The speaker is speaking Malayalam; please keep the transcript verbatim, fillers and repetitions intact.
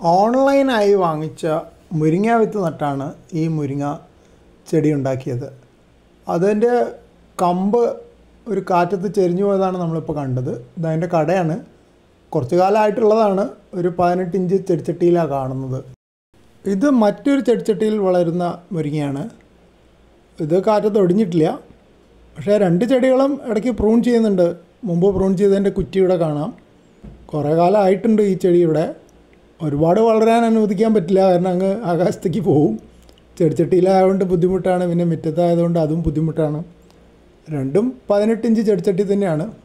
ഓൺലൈനായി വാങ്ങിച്ച മുരിങ്ങ വിത്ത് നട്ടാണ് ഈ മുരിങ്ങ ചെടി ഉണ്ടാക്കിയത്. അതിൻ്റെ കമ്പ് ഒരു കാറ്റത്ത് ചെരിഞ്ഞു പോയതാണ് നമ്മളിപ്പോൾ കണ്ടത്. ഇതതിൻ്റെ കടയാണ്. കുറച്ച് കാലമായിട്ടുള്ളതാണ്. ഒരു പതിനെട്ട് ഇഞ്ച് ചെടിച്ചട്ടിയിലാണ് കാണുന്നത്. ഇത് മറ്റൊരു ചെടിച്ചട്ടിയിൽ വളരുന്ന മുരിങ്ങയാണ്. ഇത് കാറ്റത്ത് ഒടിഞ്ഞിട്ടില്ല. പക്ഷേ രണ്ട് ചെടികളും ഇടയ്ക്ക് പ്രൂൺ ചെയ്യുന്നുണ്ട്. മുമ്പ് പ്രൂൺ ചെയ്തതിൻ്റെ കുറ്റി ഇവിടെ കാണാം. കുറേ കാലമായിട്ടുണ്ട് ഈ ചെടി ഇവിടെ. ഒരുപാട് വളരാൻ അനുവദിക്കാൻ പറ്റില്ല, കാരണം അങ്ങ് ആകാശത്തേക്ക് പോവും. ചെടിച്ചട്ടിയിലായതുകൊണ്ട് ബുദ്ധിമുട്ടാണ്, പിന്നെ മുറ്റത്തായതുകൊണ്ട് അതും ബുദ്ധിമുട്ടാണ്. രണ്ടും പതിനെട്ട് ഇഞ്ച് ചെടിച്ചട്ടി തന്നെയാണ്.